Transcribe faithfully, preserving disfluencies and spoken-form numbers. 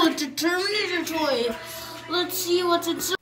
Oh, it's a Terminator toy. Let's see what's inside.